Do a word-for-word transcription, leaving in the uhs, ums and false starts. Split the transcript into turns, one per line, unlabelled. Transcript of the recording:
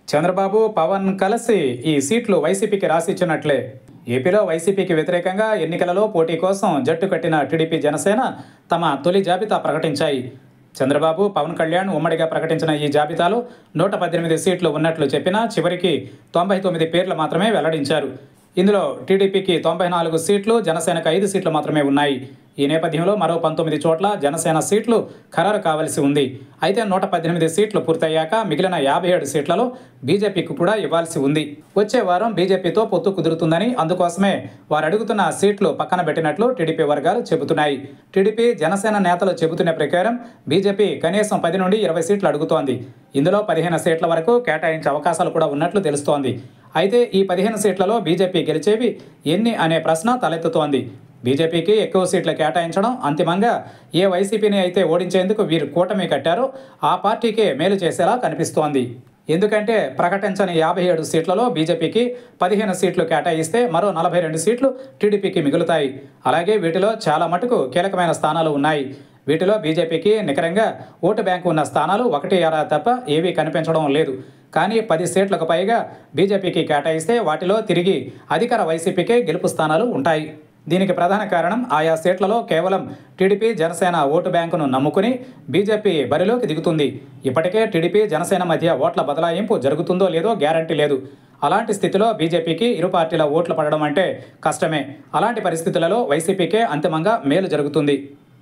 చంద్రబాబు, పవన్ కలిసి ఈ సీట్లు వైసీపీకి రాసిచ్చినట్లే. ఏపీలో వైసీపీకి వ్యతిరేకంగా ఎన్నికలలో పోటీ కోసం జట్టు కట్టిన టీడీపీ, జనసేన తమ తొలి జాబితా ప్రకటించాయి. చంద్రబాబు, పవన్ కళ్యాణ్ ఉమ్మడిగా ప్రకటించిన ఈ జాబితాలో నూట పద్దెనిమిది సీట్లు ఉన్నట్లు చెప్పినా చివరికి తొంభై తొమ్మిది పేర్లు మాత్రమే వెల్లడించారు. ఇందులో టీడీపీకి తొంభై నాలుగు సీట్లు, జనసేనకు ఐదు సీట్లు మాత్రమే ఉన్నాయి. ఈ నేపథ్యంలో మరో పంతొమ్మిది చోట్ల జనసేన సీట్లు ఖరారు కావాల్సి ఉంది. అయితే నూట పద్దెనిమిది సీట్లు పూర్తయ్యాక మిగిలిన యాభై ఏడు సీట్లలో బీజేపీకి కూడా ఇవ్వాల్సి ఉంది. వచ్చే వారం బీజేపీతో పొత్తు కుదురుతుందని, అందుకోసమే వారు అడుగుతున్న సీట్లు పక్కన పెట్టినట్లు టీడీపీ వర్గాలు చెబుతున్నాయి. టీడీపీ, జనసేన నేతలు చెబుతున్న ప్రకారం బీజేపీ కనీసం పది నుండి ఇరవై సీట్లు అడుగుతోంది. ఇందులో పదిహేను సీట్ల వరకు కేటాయించే అవకాశాలు కూడా ఉన్నట్లు తెలుస్తోంది. అయితే ఈ పదిహేను సీట్లలో బీజేపీ గెలిచేవి ఎన్ని అనే ప్రశ్న తలెత్తుతోంది. బీజేపీకి ఎక్కువ సీట్లు కేటాయించడం అంతిమంగా ఏ వైసీపీని అయితే ఓడించేందుకు వీరు కూటమి కట్టారో ఆ పార్టీకే మేలు చేసేలా కనిపిస్తోంది. ఎందుకంటే ప్రకటించని యాభై ఏడు సీట్లలో బీజేపీకి పదిహేను సీట్లు కేటాయిస్తే మరో నలభై రెండు సీట్లు టీడీపీకి మిగులుతాయి. అలాగే వీటిలో చాలా మటుకు కీలకమైన స్థానాలు ఉన్నాయి. వీటిలో బీజేపీకి నికరంగా ఓటు బ్యాంకు ఉన్న స్థానాలు ఒకటి అరా తప్ప ఏవీ కనిపించడం లేదు. కానీ పది సీట్లకు పైగా బీజేపీకి కేటాయిస్తే వాటిలో తిరిగి అధికార వైసీపీకే గెలుపు స్థానాలు ఉంటాయి. దీనికి ప్రధాన కారణం ఆయా సీట్లలో కేవలం టీడీపీ, జనసేన ఓటు బ్యాంకును నమ్ముకుని బీజేపీ బరిలోకి దిగుతుంది. ఇప్పటికే టీడీపీ, జనసేన మధ్య ఓట్ల బదలాయింపు జరుగుతుందో లేదో గ్యారంటీ లేదు. అలాంటి స్థితిలో బీజేపీకి ఇరు పార్టీల ఓట్లు పడడం అంటే కష్టమే. అలాంటి పరిస్థితులలో వైసీపీకే అంతిమంగా మేలు జరుగుతుంది.